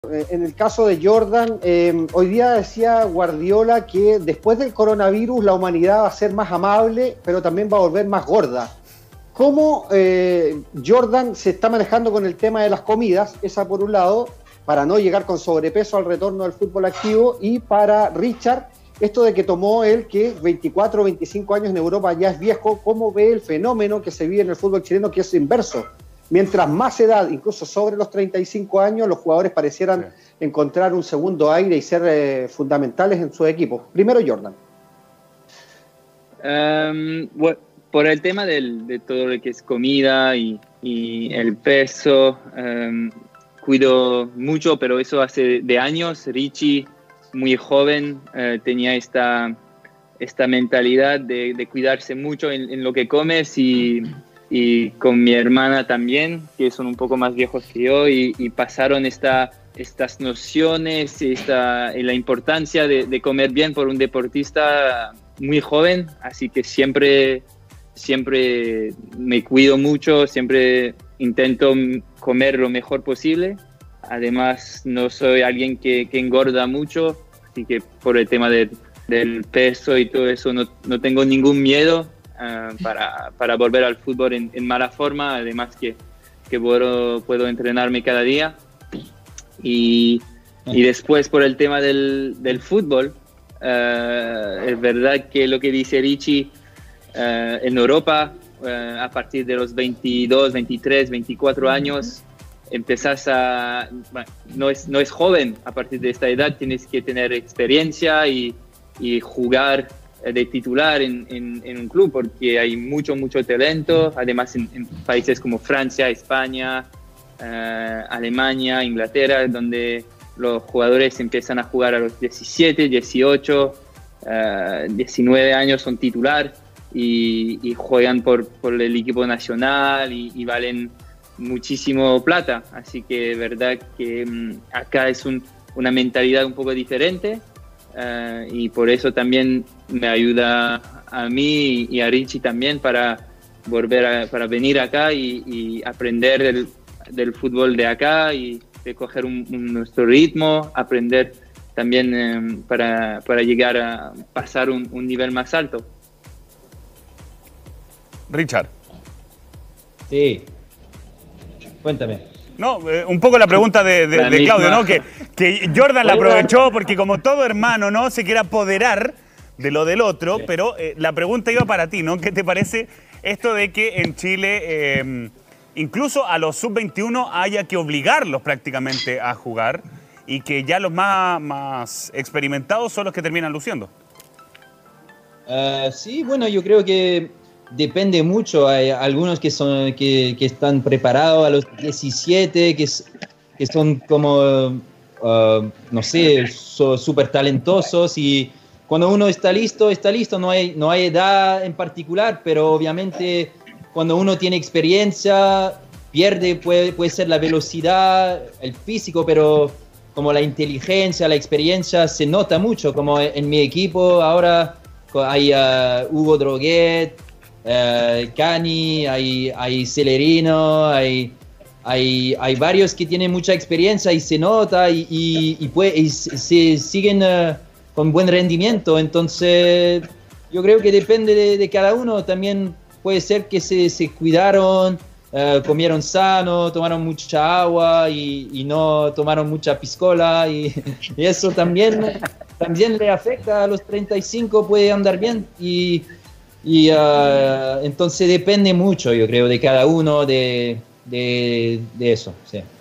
En el caso de Jordan, hoy día decía Guardiola que después del coronavirus la humanidad va a ser más amable, pero también va a volver más gorda. ¿Cómo Jordan se está manejando con el tema de las comidas? Esa por un lado, para no llegar con sobrepeso al retorno del fútbol activo, y para Richard, esto de que tomó él, que 24 o 25 años en Europa ya es viejo, ¿cómo ve el fenómeno que se vive en el fútbol chileno, que es inverso? Mientras más edad, incluso sobre los 35 años, los jugadores parecieran encontrar un segundo aire y ser fundamentales en sus equipos. Primero Jordan. Bueno, por el tema de todo lo que es comida y el peso, cuido mucho, pero eso hace de años. Richie, muy joven, tenía esta mentalidad de cuidarse mucho en lo que comes, y con mi hermana también, que son un poco más viejos que yo, y pasaron estas nociones y la importancia de comer bien por un deportista muy joven. Así que siempre me cuido mucho, siempre intento comer lo mejor posible. Además, no soy alguien que engorda mucho, así que por el tema del peso y todo eso no tengo ningún miedo para volver al fútbol en mala forma. Además que puedo entrenarme cada día. Y después, por el tema del fútbol, es verdad que lo que dice Richie, en Europa, a partir de los 22, 23, 24 años, empezás no es joven. A partir de esta edad tienes que tener experiencia y jugar de titular en un club, porque hay mucho talento. Además, en países como Francia, España, Alemania, Inglaterra, donde los jugadores empiezan a jugar a los 17, 18, 19 años, son titular y juegan por el equipo nacional y valen muchísimo plata. Así que es verdad que acá es una mentalidad un poco diferente, y por eso también me ayuda a mí y a Richie también para para venir acá y aprender del fútbol de acá y de coger nuestro ritmo, aprender también para llegar a pasar un nivel más alto. Richard. Sí. Cuéntame. No, un poco la pregunta de Claudio, ¿no? Que Jordan la aprovechó porque, como todo hermano, ¿no?, se quiere apoderar de lo del otro, sí. Pero la pregunta iba para ti, ¿no? ¿Qué te parece esto de que en Chile incluso a los sub-21 haya que obligarlos prácticamente a jugar y que ya los más experimentados son los que terminan luciendo? Sí, bueno, yo creo que depende mucho. Hay algunos que están preparados a los 17, que son como, no sé, súper talentosos, y cuando uno está listo, no hay edad en particular, pero obviamente cuando uno tiene experiencia, puede ser la velocidad, el físico, pero como la inteligencia, la experiencia se nota mucho, como en mi equipo ahora hay Hugo Droguet, Cani, hay Celerino, hay varios que tienen mucha experiencia y se nota y se siguen con buen rendimiento. Entonces yo creo que depende de cada uno. También puede ser que se cuidaron, comieron sano, tomaron mucha agua y no tomaron mucha piscola, y eso también le afecta. A los 35 puede andar bien, y entonces depende mucho, yo creo, de cada uno de eso, sí.